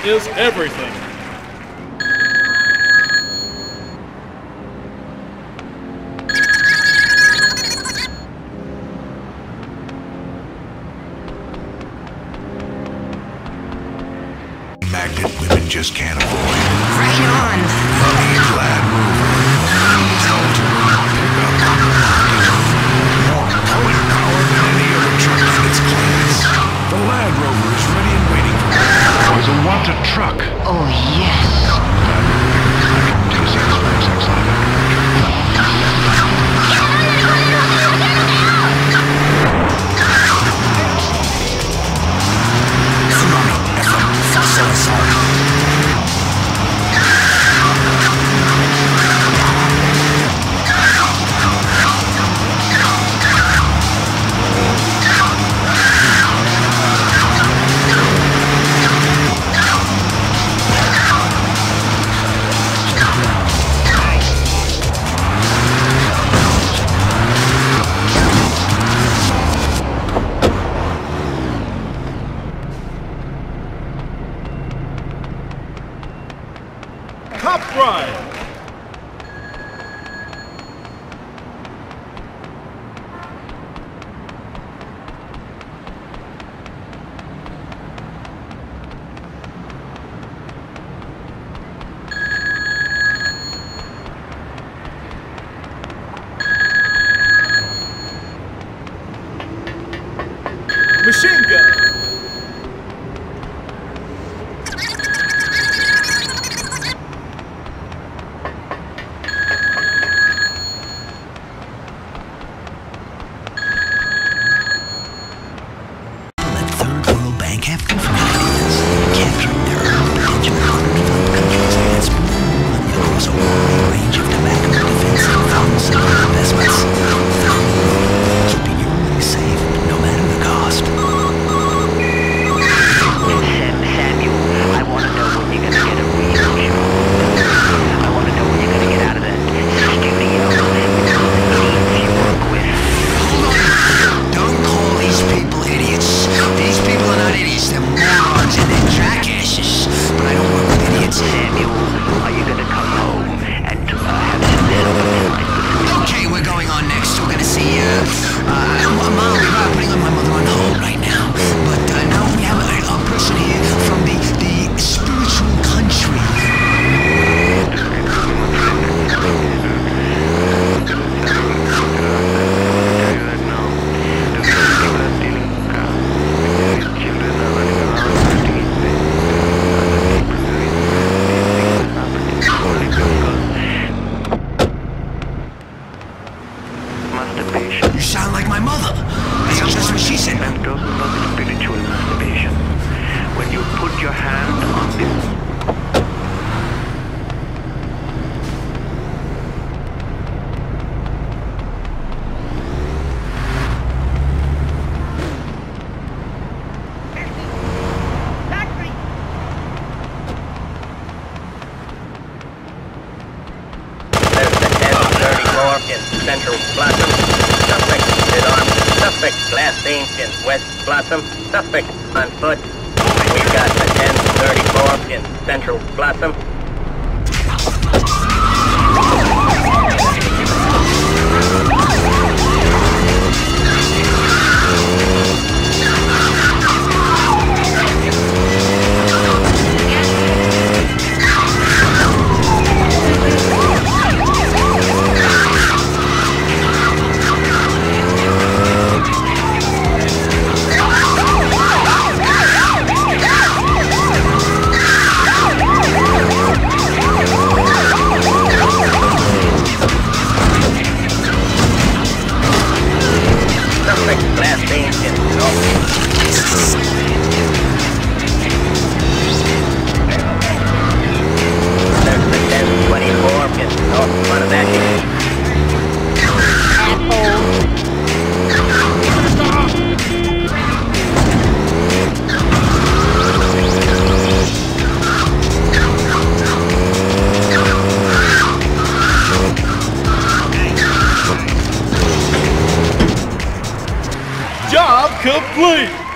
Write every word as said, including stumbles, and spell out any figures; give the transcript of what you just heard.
is everything. Magnet women just can't avoid. Right on. Money glad mover. Told to pick up. More pulling power than any other truck in its class. The Land Rover is ready and waiting for me. There's a wanted truck. Oh, yes. Top Ride! Machine gun! Have different ideas, capturing their own potential non-developed countries against money across a wide range of tobacco, defense, and pharmaceutical investments. Keeping your money safe, no matter the cost. Samuel, I want to know when you're going to get a real show. I want to know when you're going to get out of that studio with all the teams you work with. Hold on! Don't call these people idiots. These people are not idiots, they're morons and they're jackasses. But I don't work with idiots. Samuel, are you going to come home and uh, have some dinner? Okay, we're going on next. We're gonna see, uh, uh, Mom, we're putting my mother on hold right now. But, uh, now we have a, a person here from the, the spiritual country. You sound like my mother. That's just what she said. I'm talking about spiritual masturbation. When you put your hand on this. In Central Blossom. Suspect is armed. Suspect glass stains in West Blossom. Suspect on foot. We've got the ten thirty-four in Central Blossom. Job complete!